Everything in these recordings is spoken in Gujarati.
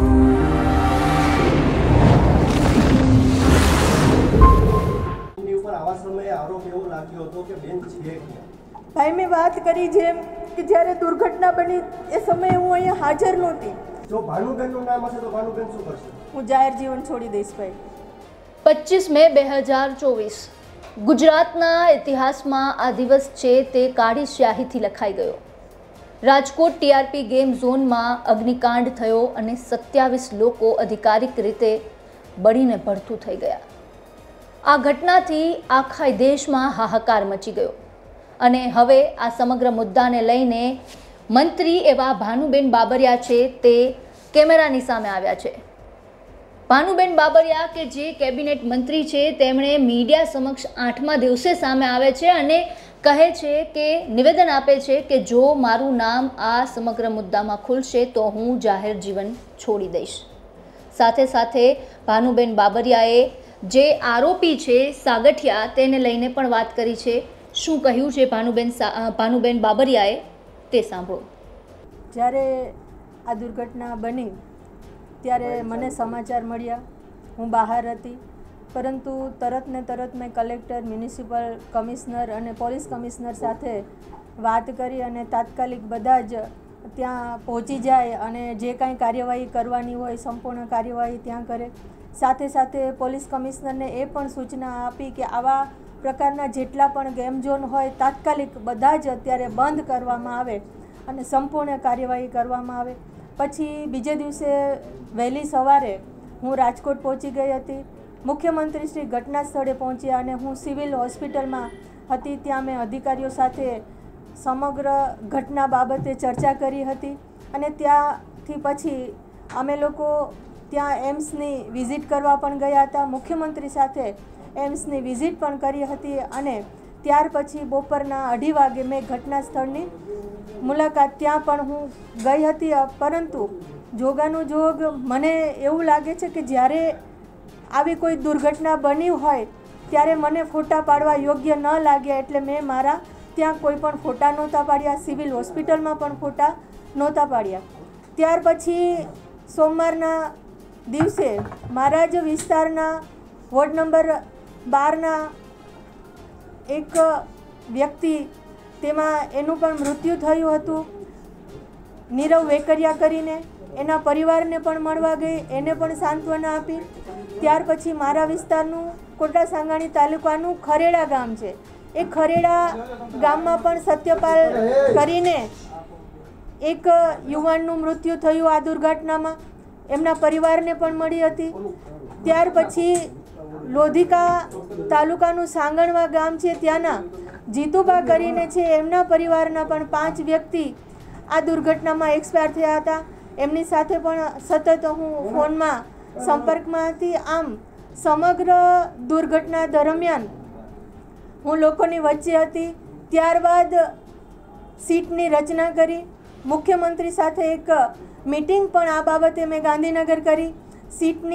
भाई मैं बात करी जेम कि જ્યારે દુર્ઘટના બની એ સમયે હું અહીંયા હાજર નહોતી। જો ભાનુબેનનું નામ હશે તો ભાનુબેન શું કરશે? હું જાહેર જીવન છોડી દઈશ ભાઈ। 25 મે 2024 ગુજરાતના ઇતિહાસમાં આ દિવસ છે તે કાળી સ્યાહીથી લખાઈ ગયો। રાજકોટ ટીઆરપી ગેમ ઝોનમાં અગ્નિકાંડ થયો અને 27 લોકો અધિકારિક રીતે બળીને ભડથું થઈ ગયા। આ ઘટનાથી આખા દેશમાં હાહાકાર મચી ગયો અને હવે આ સમગ્ર મુદ્દાને લઈને મંત્રી એવા ભાનુબેન બાબરિયા છે તે કેમેરાની સામે આવ્યા છે। ભાનુબેન બાબરિયા કે જે કેબિનેટ મંત્રી છે તેમણે મીડિયા સમક્ષ 8મા દિવસે સામે આવે છે અને કહે છે કે નિવેદન આપે છે કે જો મારું નામ આ સમગ્ર મુદ્દામાં ખુલશે તો હું જાહેર જીવન છોડી દઈશ। સાથે સાથે ભાનુબેન બાબરિયાએ જે આરોપી છે સાગઠિયા તેને લઈને પણ વાત કરી છે। શું કહ્યું છે ભાનુબેન બાબરિયાએ તે સાંભળો। જ્યારે આ દુર્ઘટના બની ત્યારે મને સમાચાર મળ્યા, હું બહાર હતી, પરંતુ તરત ને તરત મેં કલેક્ટર, મ્યુનિસિપલ કમિશનર અને પોલીસ કમિશનર સાથે વાત કરી અને તાત્કાલિક બધા જ ત્યાં પહોંચી જાય અને જે કાંઈ કાર્યવાહી કરવાની હોય સંપૂર્ણ કાર્યવાહી ત્યાં કરે। સાથે સાથે પોલીસ કમિશનરને એ પણ સૂચના આપી કે આવા પ્રકારના જેટલા પણ ગેમ ઝોન હોય તાત્કાલિક બધા જ અત્યારે બંધ કરવામાં આવે અને સંપૂર્ણ કાર્યવાહી કરવામાં આવે। પછી બીજે દિવસે વહેલી સવારે હું રાજકોટ પહોંચી ગઈ હતી। મુખ્યમંત્રી શ્રી ઘટના સ્થળે પહોંચ્યા અને હું સિવિલ હોસ્પિટલમાં હતી। ત્યાં મેં અધિકારીઓ સાથે સમગ્ર ઘટના બાબતે ચર્ચા કરી હતી અને ત્યાંથી પછી અમે લોકો ત્યાં એમ્સની વિઝિટ કરવા પણ ગયા હતા। મુખ્યમંત્રી સાથે એમ્સની વિઝિટ પણ કરી હતી અને ત્યાર પછી બપોરના 2:30 વાગે મેં ઘટના સ્થળની મુલાકાત ત્યાં પણ હું ગઈ હતી। પરંતુ જોગાનું જોગ મને એવું લાગે છે કે જ્યારે આવી કોઈ દુર્ઘટના બની હોય ત્યારે મને ફોટા પાડવા યોગ્ય ન લાગ્યા એટલે મેં મારા ત્યાં કોઈ પણ ફોટા નહોતા પાડ્યા, સિવિલ હોસ્પિટલમાં પણ ફોટા નહોતા પાડ્યા। ત્યાર પછી સોમવારના દિવસે મારા જ વિસ્તારના વોર્ડ નંબર 12ના એક વ્યક્તિ તેમાં એનું પણ મૃત્યુ થયું હતું। નીરવ વેકરિયા કરીને એના પરિવારને પણ મળવા ગઈ, એને પણ સાંત્વના આપી। ત્યાર પછી મારા વિસ્તારનું કોટા સાંગાણી તાલુકાનું ખરેડા ગામ છે, એ ખરેડા ગામમાં પણ સત્યપાલ કરીને એક યુવાનનું મૃત્યુ થયું આ દુર્ઘટનામાં, એમના પરિવારને પણ મળી હતી। ત્યાર પછી લોધિકા તાલુકાનું સાંગણવા ગામ છે, ત્યાંના જીતુબા કરીને છે, એમના પરિવારના પણ 5 વ્યક્તિ આ દુર્ઘટનામાં એક્સપાયર થયા હતા। એમની સાથે પણ સતત હું ફોનમાં સંપર્કમાં હતી। આમ સમગ્ર દુર્ઘટના દરમિયાન હું લોકોની વચ્ચે હતી। ત્યારબાદ સીટની રચના કરી, મુખ્યમંત્રી સાથે એક મીટિંગ પણ આ બાબતે મેં ગાંધીનગર કરી। સીટની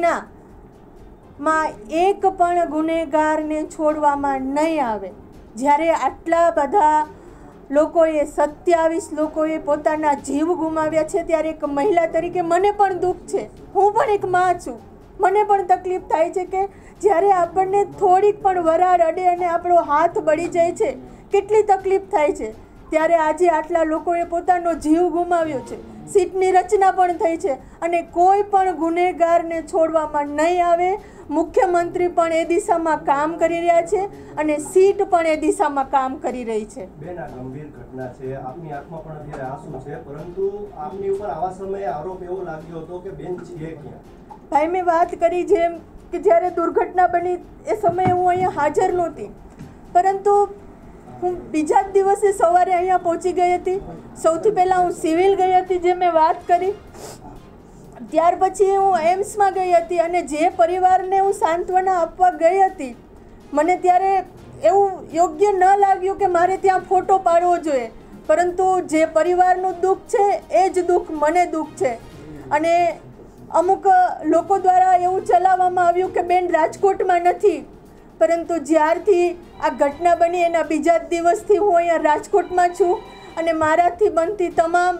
રચનામાં એક પણ ગુનેગારને છોડવામાં નહીં આવે। જ્યારે આટલા બધા લોકોએ 27 લોકોએ પોતાના જીવ ગુમાવ્યા છે ત્યારે એક મહિલા તરીકે મને પણ દુઃખ છે। હું પણ એક માં છું, મને પણ તકલીફ થાય છે કે જ્યારે આપણને થોડીક પણ વરાળ અડે અને આપણો હાથ બળી જાય છે કેટલી તકલીફ થાય છે। ત્યારે આજે આટલા લોકોએ પોતાનો જીવ ગુમાવ્યો છે, સીટની રચના પણ થઈ છે અને કોઈ પણ ગુનેગારને છોડવામાં નહીં આવે। મુખ્યમંત્રી પણ એ દિશામાં કામ કરી રહ્યા છે અને સીટ પણ એ દિશામાં કામ કરી રહી છે। બેન, આ ગંભીર ઘટના છે, આપની આંખમાં પણ અત્યારે આંસુ છે, પરંતુ આપની ઉપર આવા સમયે આરોપ એવો લાગ્યો હતો કે બેન છે ક્યાં? ભાઈ મેં વાત કરી જેમ કે જ્યારે દુર્ઘટના બની એ સમયે હું અહીંયા હાજર નહોતી, પરંતુ હું બીજા જ દિવસે સવારે અહીંયા પહોંચી ગઈ હતી। સૌથી પહેલાં હું સિવિલ ગઈ હતી, જે મેં વાત કરી। ત્યાર પછી હું એમ્સમાં ગઈ હતી અને જે પરિવારને હું સાંત્વના આપવા ગઈ હતી મને ત્યારે એવું યોગ્ય ન લાગ્યું કે મારે ત્યાં ફોટો પાડવો જોઈએ, પરંતુ જે પરિવારનું દુઃખ છે એ જ દુઃખ મને દુઃખ છે। અને અમુક લોકો દ્વારા એવું ચલાવવામાં આવ્યું કે બેન રાજકોટમાં નથી, પરંતુ જ્યારથી આ ઘટના બની એના બીજા દિવસથી હું અહીંયા રાજકોટમાં છું અને મારાથી બનતી તમામ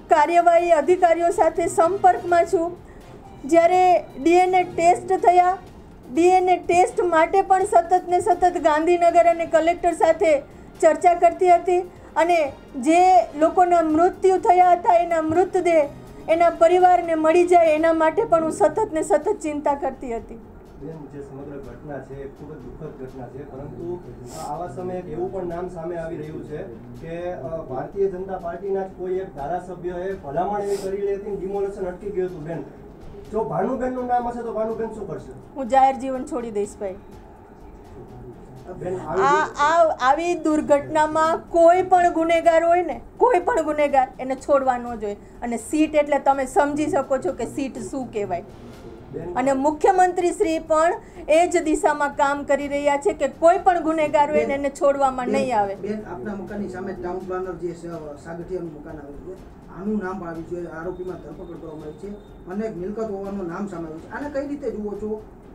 કાર્યવાહી અધિકારીઓ સાથે સંપર્કમાં છું. જ્યારે DNA ટેસ્ટ થયા, DNA ટેસ્ટ માટે પણ સતત ને સતત ગાંધીનગર અને કલેક્ટર સાથે ચર્ચા કરતી હતી અને જે લોકોના મૃત્યુ થયા હતા એના મૃતદેહ એના પરિવારને મળી જાય એના માટે પણ હું સતત ને સતત ચિંતા કરતી હતી. બેન, જે સમગ્ર ઘટના છે એ ખૂબ જ દુઃખદ ઘટના છે, પરંતુ આવા સમયે એવું પણ નામ સામે આવી રહ્યું છે કે ભારતીય જનતા પાર્ટીના જ કોઈ એક ધારાસભ્યએ ભલામણ એવી કરી હતી, ડિમોલેશન અટકી ગયું હતું. બેન, જો ભાનુબેનનું નામ હશે તો ભાનુબેન શું કરશે? હું જાહેર જીવન છોડી દઈશ ભાઈ. બેન, આવી દુર્ઘટનામાં કોઈ પણ ગુનેગાર હોય ને, કોઈ પણ ગુનેગાર એને છોડવા ન જોઈએ. અને સીટ એટલે તમે સમજી શકો છો કે સીટ શું કહેવાય. અને મુખ્યમંત્રી શ્રી પણ એ જ દિશામાં કામ કરી રહ્યા છે કે કોઈ પણ ગુનેગાર હોય એને છોડવામાં નહીં આવે. બેન, આપના મકાનની સામે ટાઉન પ્લાનર જે સાગઠિયાનું મકાન આવેલું છે, આનું નામ આવ્યું છે, આરોપીમાં ધરપકડ કરવામાં આવી છે, અનેક મિલકત હોવાનું નામ સામે આવ્યું છે. આને કઈ રીતે જુઓ છો?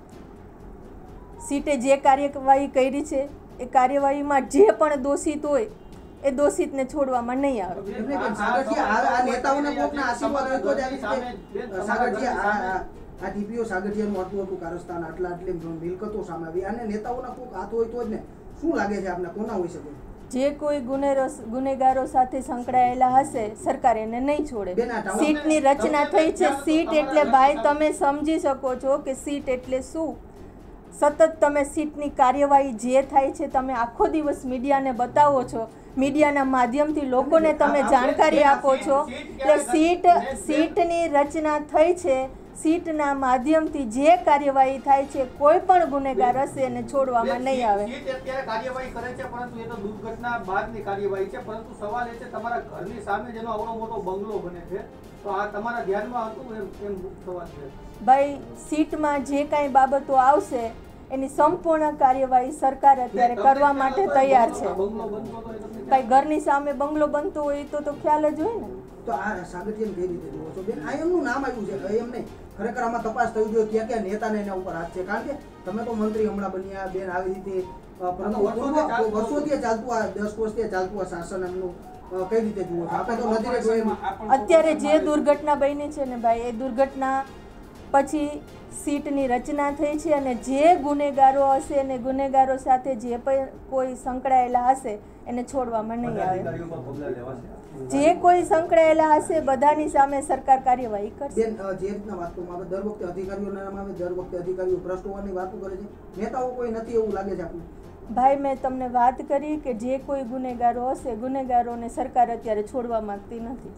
સીટે જે કાર્યવાહી કરી છે એ કાર્યવાહીમાં જે પણ દોષિત હોય એ દોષિતને છોડવામાં નહીં આવે. આ ટીપીઓ સાગઠિયાનું હતું કારસ્તાન, આટલી મિલકતો સામે આવી અને નેતાઓના કોઈક હાથ હોય તો જ ને. શું લાગે છે આપને કોના હોઈ શકે? જે કોઈ ગુનેગારો સાથે સંકળાયેલા હશે સરકાર એને નહીં છોડે. સીટની રચના થઈ છે. સીટ એટલે ભાઈ તમે સમજી શકો છો કે સીટ એટલે શું. સતત તમે સીટની કાર્યવાહી જે થાય છે તમે આખો દિવસ મીડિયાને બતાવો છો, મીડિયાના માધ્યમથી લોકોને તમે જાણકારી આપો છો. એટલે સીટની રચના થઈ છે. સીટના માધ્યમથી જે કાર્યવાહી થાય છે કોઈ પણ ગુનેગાર હશે એને છોડવામાં નહીં આવે. સીટ અત્યારે કાર્યવાહી કરે છે, પરંતુ એ તો દુર્ઘટના બાદની કાર્યવાહી છે. પરંતુ સવાલ એ છે તમારા ઘરની સામે જેનો આવડો મોટો બંગલો બને છે, તો આ તમારા ધ્યાનમાં હતું એમ સવાલ છે. ભાઈ, સીટમાં જે કાંઈ બાબતો આવશે એની સંપૂર્ણ કાર્યવાહી સરકાર અત્યારે કરવા માટે તૈયાર છે. ભાઈ, ઘરની સામે બંગલો બનતો હોય તો ખ્યાલ જ હોય ને. તો આ સાગઠિયાને કઈ રીતે જુઓ છો? બેન, આ એમનું નામ આવ્યું છે, એમ નહીં. ખરેખર આમાં તપાસ થવી જોઈએ ક્યાં ક્યાં નેતાને એના ઉપર હાથ છે. કારણ કે તમે તો મંત્રી હમણાં બન્યા બેન આવી રીતે, પરંતુ વર્ષોથી ચાલતું આ 10 વર્ષથી ચાલતું આ શાસન એમનું કઈ રીતે જુઓ છો? આપણે તો નજરે જોઈએ. અત્યારે જે દુર્ઘટના બની છે ને ભાઈ, એ દુર્ઘટના પછી સીટની રચના થઈ છે અને જે ગુનેગારો હશે અને ગુનેગારો સાથે જે પણ કોઈ સંકળાયેલા હશે એને છોડવામાં નહીં આવે. જે કોઈ સંકળાયેલા હશે બધાની સામે સરકાર કાર્યવાહી કરશે. જે રીતના વાત કરવામાં આવે, દર વખતે અધિકારીઓના નામ આવે, દર વખતે અધિકારીઓ ભ્રષ્ટ હોવાની વાતો કરે છે, નેતાઓ કોઈ નથી એવું લાગે છે આપણને? ભાઈ, મેં તમને વાત કરી કે જે કોઈ ગુનેગારો હશે ગુનેગારોને સરકાર અત્યારે છોડવા માંગતી નથી.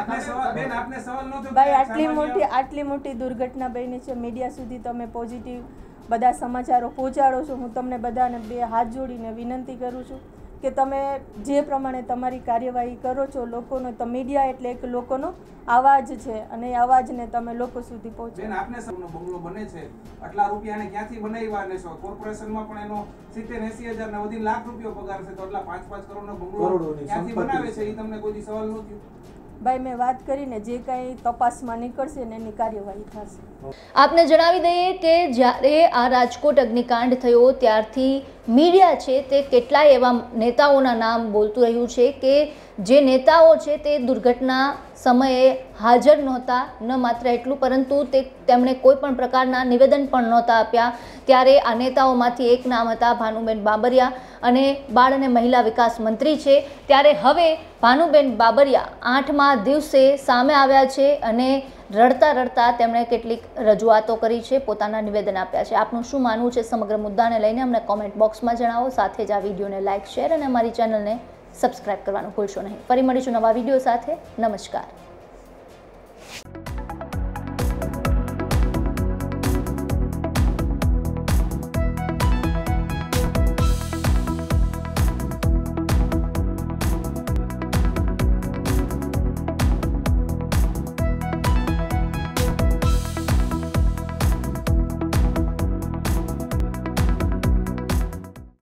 ભાઈ, આટલી મોટી દુર્ઘટના બની છે, મીડિયા સુધી તમે પોઝિટિવ બધા સમાચારો પહોંચાડો છો. હું તમને બધાને બે હાથ જોડીને વિનંતી કરું છું કે તમે જે પ્રમાણે તમારી કાર્યવાહી કરો છો, લોકોનો તો મીડિયા એટલે એક લોકોનો અવાજ છે અને એ અવાજને તમે લોકો સુધી પહોંચાડો. બેન, આપને સૌનો બંગલો બને છે, આટલા રૂપિયાને ક્યાંથી બનાવ્યા ને છો? કોર્પોરેશનમાં પણ એનો 70-80 હજાર ને વધી લાખ રૂપિયા પગાર છે, તો આટલા 5-5 કરોડનો બંગલો ક્યાંથી બનાવે છે? એ તમને કોઈ સવાલ ન થયો? ભાઈ, મેં વાત કરીને જે કાંઈ તપાસમાં નીકળશે ને એની કાર્યવાહી થશે. આપને જણાવી દઈએ કે જ્યારે આ રાજકોટ અગ્નિકાંડ થયો ત્યારથી મીડિયા છે તે કેટલાય એવા નેતાઓના નામ બોલતું રહ્યું છે કે જે નેતાઓ છે તે દુર્ઘટના સમયે હાજર નહોતા. ન માત્ર એટલું પરંતુ તેમણે કોઈ પણ પ્રકારના નિવેદન પણ નહોતા આપ્યા. ત્યારે આ નેતાઓમાંથી એક નામ હતા ભાનુબેન બાબરિયા અને બાળ અને મહિલા વિકાસ મંત્રી છે. ત્યારે હવે ભાનુબેન બાબરિયા 8મા દિવસે સામે આવ્યા છે અને રડતા રડતા તેમણે કેટલીક રજૂઆતો કરી છે, પોતાના નિવેદન આપ્યા છે. આપનું શું માનવું છે સમગ્ર મુદ્દાને લઈને અમને કોમેન્ટ બોક્સમાં જણાવો. સાથે જ આ વિડીયોને લાઇક, શેર અને અમારી ચેનલને સબસ્ક્રાઇબ કરવાનું ભૂલશો નહીં. ફરી મળીશું નવા વિડીયો સાથે. નમસ્કાર.